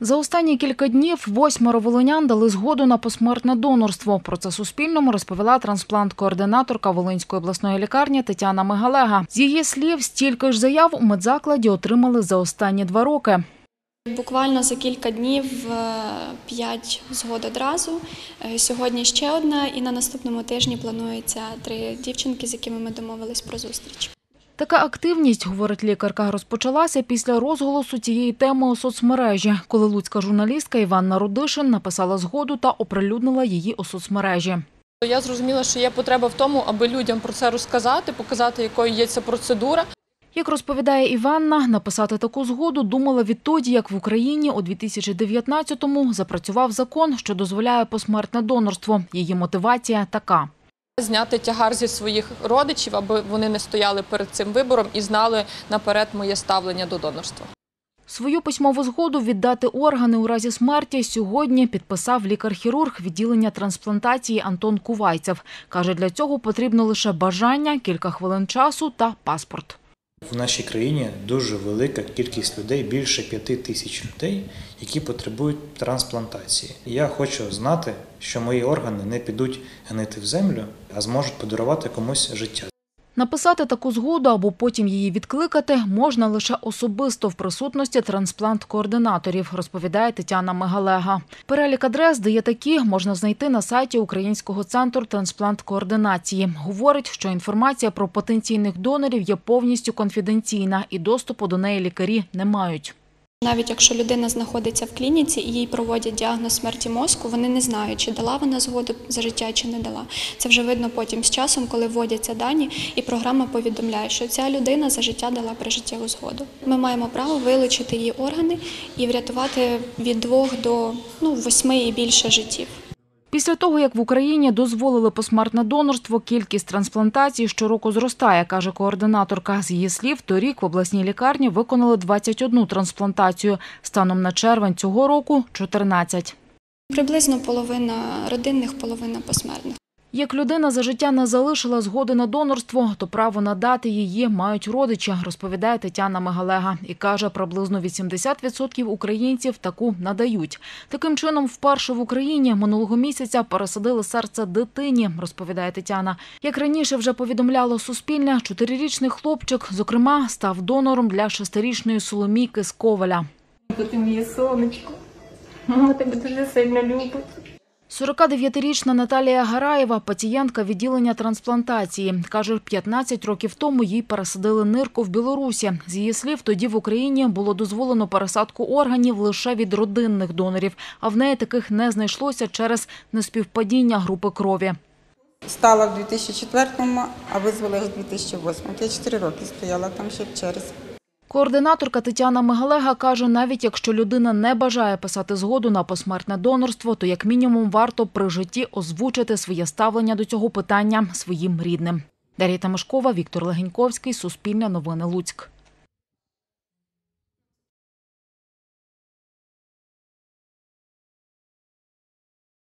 За останні кілька днів 8 волинян дали згоду на посмертне донорство. Про це Суспільному розповіла трансплант-координаторка Волинської обласної лікарні Тетяна Мегалега. З її слів, стільки ж заяв у медзакладі отримали за останні 2 роки. Буквально за кілька днів 5 згод одразу. Сьогодні ще одна і на наступному тижні планується 3 дівчинки, з якими ми домовились про зустріч. Така активність, говорить лікарка, розпочалася після розголосу цієї теми у соцмережі, коли луцька журналістка Іванна Рудишин написала згоду та оприлюднила її у соцмережі. Я зрозуміла, що є потреба в тому, аби людям про це розказати, показати, якою є ця процедура. Як розповідає Іванна, написати таку згоду думала відтоді, як в Україні у 2019-му запрацював закон, що дозволяє посмертне донорство. Її мотивація така. Зняти тягар зі своїх родичів, аби вони не стояли перед цим вибором і знали наперед моє ставлення до донорства. Свою письмову згоду віддати органи у разі смерті сьогодні підписав лікар-хірург відділення трансплантації Антон Кувайцев. Каже, для цього потрібно лише бажання, кілька хвилин часу та паспорт. В нашій країні дуже велика кількість людей, більше 5 тисяч людей, які потребують трансплантації. Я хочу знати, що мої органи не підуть гнити в землю, а зможуть подарувати комусь життя. Написати таку згоду або потім її відкликати можна лише особисто в присутності трансплант-координаторів, розповідає Тетяна Мегалега. Перелік адрес, де є такі, можна знайти на сайті Українського центру трансплант-координації. Говорить, що інформація про потенційних донорів є повністю конфіденційна і доступу до неї лікарі не мають. Навіть якщо людина знаходиться в клініці і їй проводять діагноз смерті мозку, вони не знають, чи дала вона згоду за життя, чи не дала. Це вже видно потім з часом, коли вводяться дані, і програма повідомляє, що ця людина за життя дала прижиттєву згоду. Ми маємо право вилучити її органи і врятувати від 2 до 8 і більше життів. Після того, як в Україні дозволили посмертне донорство, кількість трансплантацій щороку зростає, каже координаторка. З її слів, торік в обласній лікарні виконали 21 трансплантацію. Станом на червень цього року – 14. Приблизно половина родинних, половина посмертних. Як людина за життя не залишила згоди на донорство, то право надати її мають родичі, розповідає Тетяна Мегалега. І каже, приблизно 80% українців таку надають. Таким чином, вперше в Україні минулого місяця пересадили серце дитині, розповідає Тетяна. Як раніше вже повідомляло Суспільне, 4-річний хлопчик, зокрема, став донором для 6-річної Соломійки з Ковеля. Ти моє сонечко, мама тебе дуже сильно любить. 49-річна Наталія Гараєва – пацієнтка відділення трансплантації. Каже, 15 років тому їй пересадили нирку в Білорусі. З її слів, тоді в Україні було дозволено пересадку органів лише від родинних донорів, а в неї таких не знайшлося через неспівпадіння групи крові. Стала в 2004-му, а визвали в 2008-му. Я 4 роки стояла там ще в черзі. Координаторка Тетяна Мегалега каже, навіть якщо людина не бажає писати згоду на посмертне донорство, то як мінімум варто при житті озвучити своє ставлення до цього питання своїм рідним. Дар'я Тимошкова, Віктор Легеньковський, Суспільне новини, Луцьк.